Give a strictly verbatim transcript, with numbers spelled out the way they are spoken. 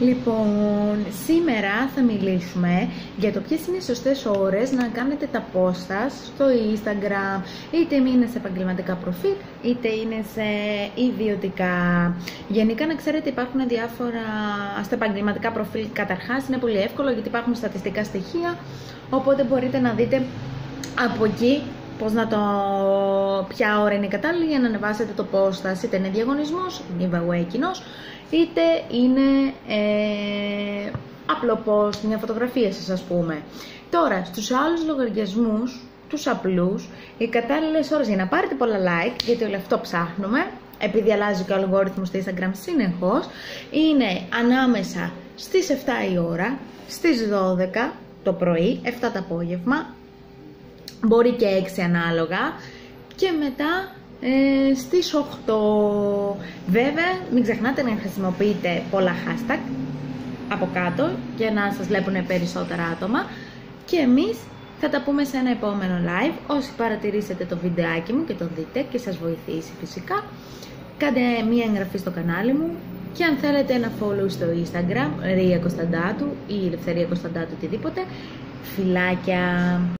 Λοιπόν, σήμερα θα μιλήσουμε για το ποιες είναι οι σωστές ώρες να κάνετε τα post σας στο Instagram, είτε είναι σε επαγγελματικά προφίλ, είτε είναι σε ιδιωτικά. Γενικά να ξέρετε υπάρχουν διάφορα στα επαγγελματικά προφίλ. Καταρχάς είναι πολύ εύκολο γιατί υπάρχουν στατιστικά στοιχεία, οπότε μπορείτε να δείτε από εκεί πώς να το, ποια ώρα είναι η κατάλληλη για να ανεβάσετε το post σας, είτε είναι διαγωνισμός, giveaway κοινός, είτε είναι ε, απλό post, μια φωτογραφία σας ας πούμε. Τώρα, στους άλλους λογαριασμούς, τους απλούς, οι κατάλληλες ώρες για να πάρετε πολλά like, γιατί όλο αυτό ψάχνουμε, επειδή αλλάζει και ο αλγόριθμος στο Instagram συνεχώς, είναι ανάμεσα στις εφτά η ώρα, στις δώδεκα το πρωί, εφτά το απόγευμα, μπορεί και έξι ανάλογα, και μετά ε, στις οκτώ. Βέβαια μην ξεχνάτε να χρησιμοποιείτε πολλά hashtag από κάτω για να σας βλέπουν περισσότερα άτομα, και εμείς θα τα πούμε σε ένα επόμενο live. Όσοι παρατηρήσετε το βιντεάκι μου και το δείτε και σας βοηθήσει φυσικά, κάντε μία εγγραφή στο κανάλι μου, και αν θέλετε ένα follow στο Instagram, Ρία Κωνσταντάτου ή Ελευθερία Κωνσταντάτου, οτιδήποτε. Φιλάκια!